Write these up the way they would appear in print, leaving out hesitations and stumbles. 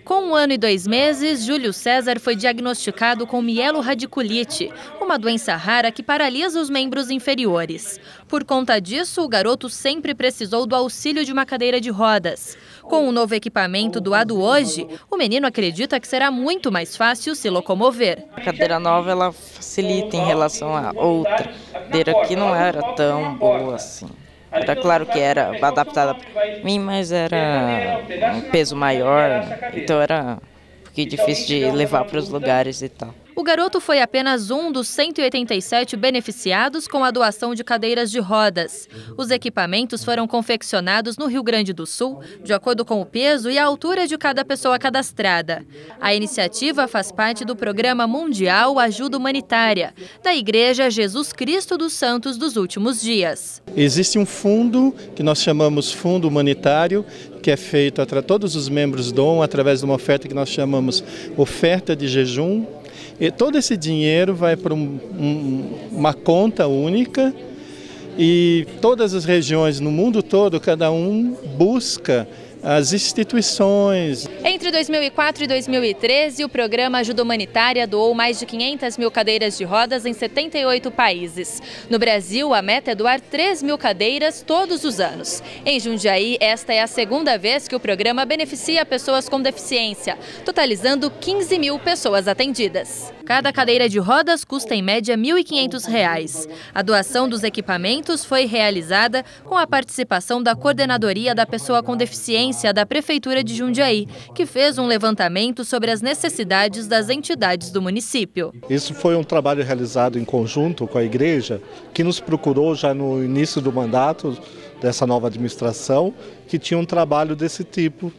Com 1 ano e 2 meses, Júlio César foi diagnosticado com mielorradiculite, uma doença rara que paralisa os membros inferiores. Por conta disso, o garoto sempre precisou do auxílio de uma cadeira de rodas. Com o novo equipamento doado hoje, o menino acredita que será muito mais fácil se locomover. A cadeira nova ela facilita em relação à outra. A cadeira aqui não era tão boa assim. Era claro que era adaptada para mim, mas era um peso maior, então era um pouquinho difícil de levar para os lugares e tal. O garoto foi apenas um dos 187 beneficiados com a doação de cadeiras de rodas. Os equipamentos foram confeccionados no Rio Grande do Sul, de acordo com o peso e a altura de cada pessoa cadastrada. A iniciativa faz parte do Programa Mundial Ajuda Humanitária, da Igreja Jesus Cristo dos Santos dos Últimos Dias. Existe um fundo que nós chamamos Fundo Humanitário, que é feito para todos os membros doam através de uma oferta que nós chamamos Oferta de Jejum. E todo esse dinheiro vai para uma conta única e todas as regiões no mundo todo, cada um busca as instituições. Entre 2004 e 2013, o programa Ajuda Humanitária doou mais de 500 mil cadeiras de rodas em 78 países. No Brasil, a meta é doar 3 mil cadeiras todos os anos. Em Jundiaí, esta é a segunda vez que o programa beneficia pessoas com deficiência, totalizando 15 mil pessoas atendidas. Cada cadeira de rodas custa em média R$ 1.500. A doação dos equipamentos foi realizada com a participação da Coordenadoria da Pessoa com Deficiência da Prefeitura de Jundiaí, que fez um levantamento sobre as necessidades das entidades do município. Isso foi um trabalho realizado em conjunto com a igreja, que nos procurou já no início do mandato dessa nova administração, que tinha um trabalho desse tipo,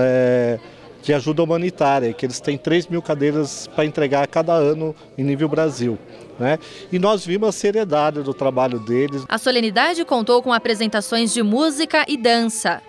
de ajuda humanitária, que eles têm 3 mil cadeiras para entregar a cada ano em nível Brasil. E nós vimos a seriedade do trabalho deles. A solenidade contou com apresentações de música e dança.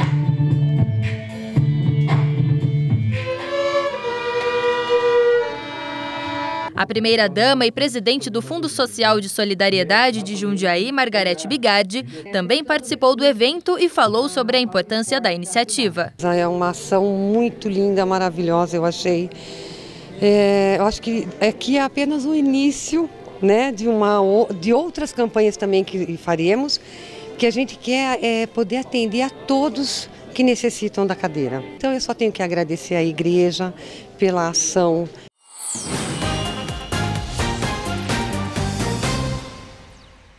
A primeira-dama e presidente do Fundo Social de Solidariedade de Jundiaí, Margarete Bigardi, também participou do evento e falou sobre a importância da iniciativa. É uma ação muito linda, maravilhosa, eu achei. Eu acho que aqui é apenas o início, de outras campanhas também que faremos, que a gente quer poder atender a todos que necessitam da cadeira. Então eu só tenho que agradecer à igreja pela ação